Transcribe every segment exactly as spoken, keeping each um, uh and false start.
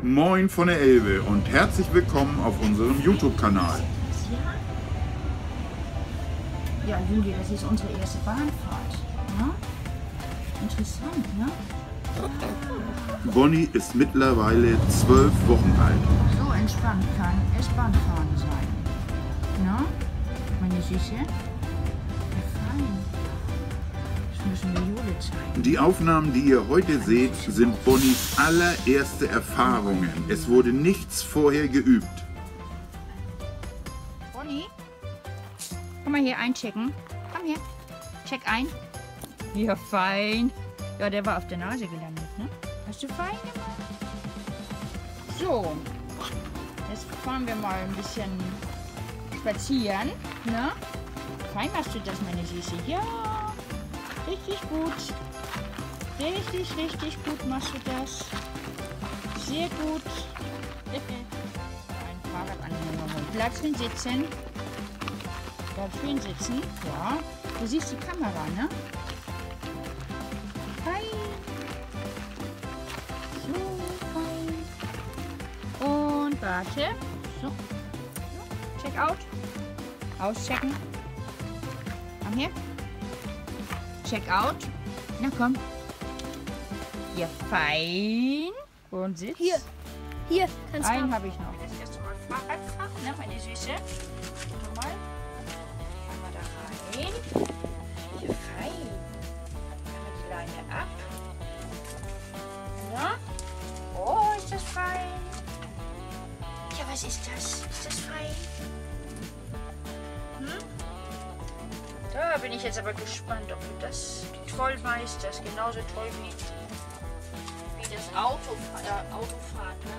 Moin von der Elbe und herzlich willkommen auf unserem YouTube-Kanal. Ja, Julia, das ist unsere erste Bahnfahrt. Ja? Interessant, ne? Bonnie ist mittlerweile zwölf Wochen alt. So entspannt kann es Bahnfahren sein. Na, meine Süße? Ja, fein. Das müssen wir Jule zeigen. Die Aufnahmen, die ihr heute seht, sind Bonnies allererste Erfahrungen. Es wurde nichts vorher geübt. Bonnie? Komm mal hier einchecken. Komm hier. Check ein. Ja, fein. Ja, der war auf der Nase gelandet, ne? Hast du fein gemacht? So. Jetzt fahren wir mal ein bisschen spazieren, ne? Fein machst du das, meine Süße. Ja. Richtig gut. Richtig, richtig gut machst du das. Sehr gut. Ein Fahrradanhänger holen. Bleib schön sitzen. Bleib schön sitzen. Ja. Du siehst die Kamera, ne? Hi. So, hi. Und warte. So. Check out. Auschecken. Komm her. Check out. Na komm. Ja, fein. Und sitz. Hier. Hier, kannst du. Einen habe ich noch. Das erste Mal Fahrrad fahren, ne, meine Süße. Schau mal. Einmal da rein. Ja, fein. Einmal die Leine ab. Ja. Oh, ist das fein. Ja, was ist das? Ist das fein? Hm? Da bin ich jetzt aber gespannt, ob du das toll meisterst. Genauso toll wie, wie das Auto, äh, Autofahren, ne?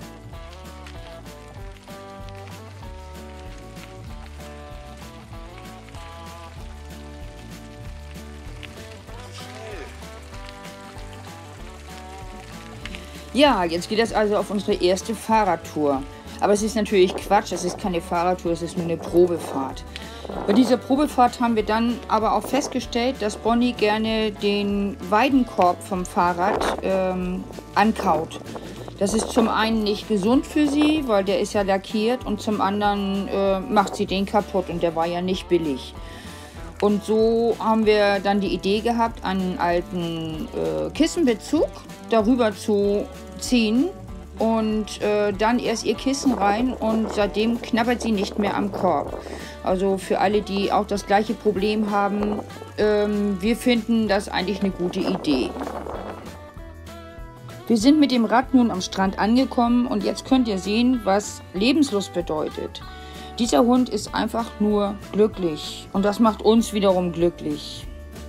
Ja, jetzt geht es also auf unsere erste Fahrradtour. Aber es ist natürlich Quatsch, es ist keine Fahrradtour, es ist nur eine Probefahrt. Bei dieser Probefahrt haben wir dann aber auch festgestellt, dass Bonnie gerne den Weidenkorb vom Fahrrad ähm, ankaut. Das ist zum einen nicht gesund für sie, weil der ist ja lackiert, und zum anderen äh, macht sie den kaputt, und der war ja nicht billig. Und so haben wir dann die Idee gehabt, einen alten äh, Kissenbezug darüber zu ziehen und äh, dann erst ihr Kissen rein, und seitdem knabbert sie nicht mehr am Korb. Also für alle, die auch das gleiche Problem haben, ähm, wir finden das eigentlich eine gute Idee. Wir sind mit dem Rad nun am Strand angekommen, und jetzt könnt ihr sehen, was Lebenslust bedeutet. Dieser Hund ist einfach nur glücklich, und das macht uns wiederum glücklich.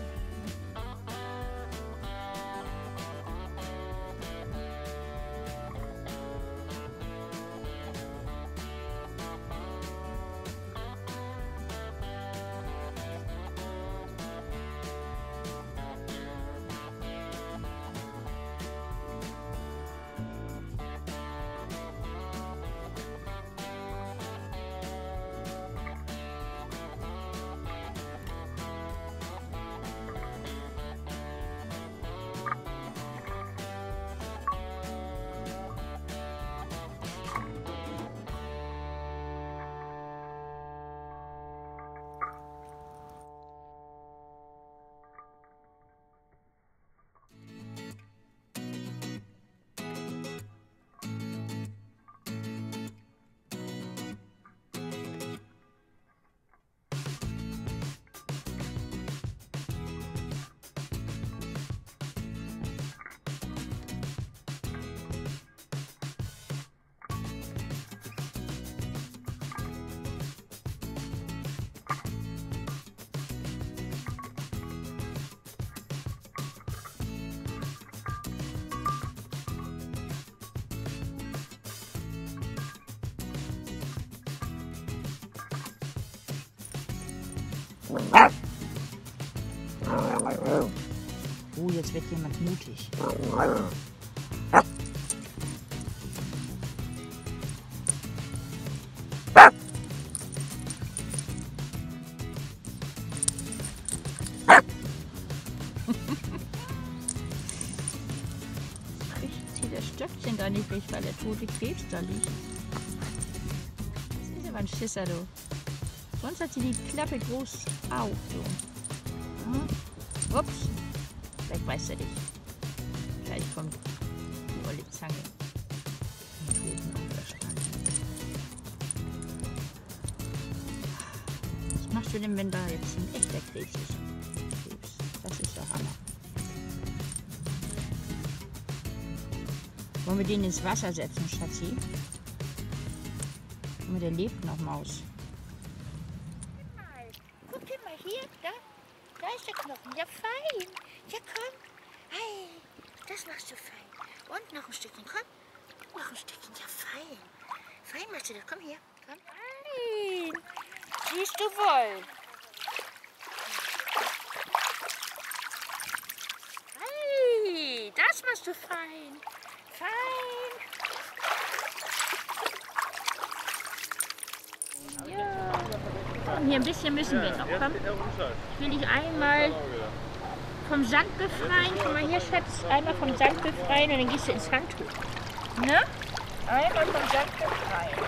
Oh, jetzt wird jemand mutig. das Stöckchen da nicht weg, weil der tote Krebs da liegt. Das ist aber ein Schisser, du. Sonst hat sie die Klappe groß auf, so. Hm. Ups. Vielleicht weiß er dich. Gleich kommt die olle Zange. Die Toten auf der Strand. Was machst du denn, wenn da jetzt ein echter Krebs ist? Krebs. Das ist doch Hammer. Wollen wir den ins Wasser setzen, Schatzi? Und der lebt noch, Maus. Guck dir mal hier, da, da ist der Knochen. Ja, fein. Ja, komm. Hey, das machst du fein. Und noch ein Stückchen, komm. Noch ein Stückchen, ja, fein. Fein machst du das, komm hier. Komm. Fein. Siehst du wohl. Hey, das machst du fein. Fein. Ja. Komm, hier ein bisschen müssen wir noch. Komm. Ich will dich einmal vom Sand befreien. Komm mal hier, Schatz. Einmal vom Sand befreien und dann gehst du ins Handtuch. Ne? Einmal vom Sand befreien.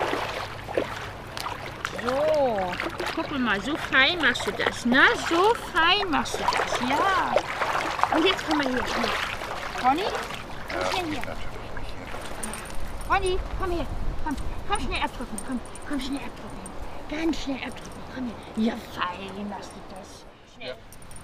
So. Guck mal, so fein machst du das. Ne? So fein machst du das. Ja. Und jetzt komm mal hier. Bonnie? Komm schnell hier. Bonnie, komm her. Komm, komm schnell abdrücken. Komm, komm schnell abdrücken. Ganz schnell abdrücken. Komm her. Ja, fein machst du das. Schnell.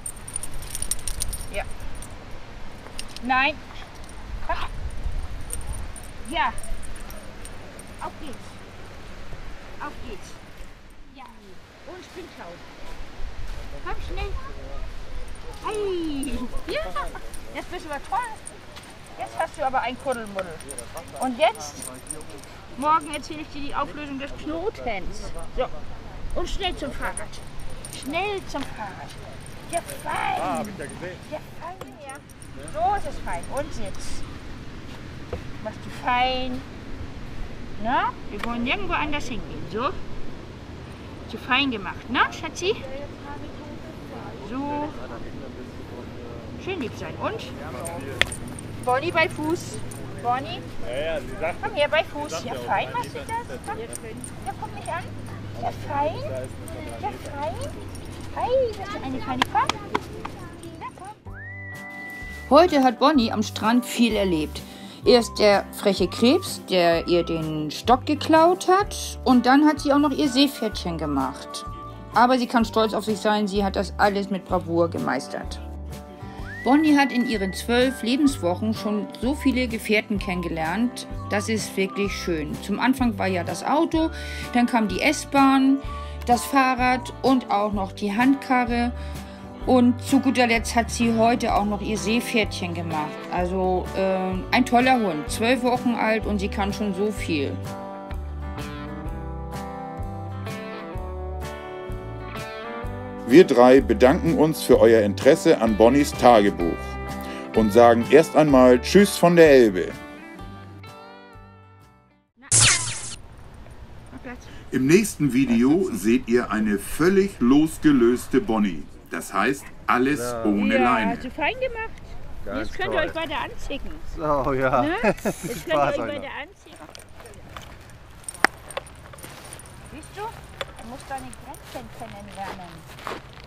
Ja. Nein. Komm. Ja. Auf geht's. Auf geht's. Ja. Und Springschau. Komm schnell. Hey. Ja. Jetzt bist du aber toll. Jetzt hast du aber ein Kuddelmuddel. Und jetzt, morgen erzähle ich dir die Auflösung des Knotens. So, und schnell zum Fahrrad. Schnell zum Fahrrad. Ja, fein. Ah, hab ich ja gesehen. Ja, fein, ja. So ist es fein. Und Sitz. Machst du fein. Na, wir wollen nirgendwo anders hingehen. So. Hast du fein gemacht, ne, Schatzi? So. Schön lieb sein. Und? Bonnie bei Fuß. Bonnie? Ja, ja, sie sagt, komm her bei Fuß. Ja, fein machst du das? Komm. Ja, guck mich an. Ja, fein. Ja, fein. Hey, hast du eine kleine Kopf? Ja, komm. Heute hat Bonnie am Strand viel erlebt. Erst der freche Krebs, der ihr den Stock geklaut hat. Und dann hat sie auch noch ihr Seepferdchen gemacht. Aber sie kann stolz auf sich sein, sie hat das alles mit Bravour gemeistert. Bonnie hat in ihren zwölf Lebenswochen schon so viele Gefährten kennengelernt. Das ist wirklich schön. Zum Anfang war ja das Auto, dann kam die S-Bahn, das Fahrrad und auch noch die Handkarre. Und zu guter Letzt hat sie heute auch noch ihr Seepferdchen gemacht. Also äh, ein toller Hund, zwölf Wochen alt und sie kann schon so viel. Wir drei bedanken uns für euer Interesse an Bonnies Tagebuch und sagen erst einmal Tschüss von der Elbe. Im nächsten Video seht ihr eine völlig losgelöste Bonnie. Das heißt, alles Ja. ohne Ja, Leine. hast du fein gemacht. Ganz Jetzt könnt toll. ihr euch weiter anzicken. So, ja. Ne? Jetzt könnt ihr Spaß euch euch weiter noch. anziehen. Siehst du? Du musst deine Grenzen kennenlernen.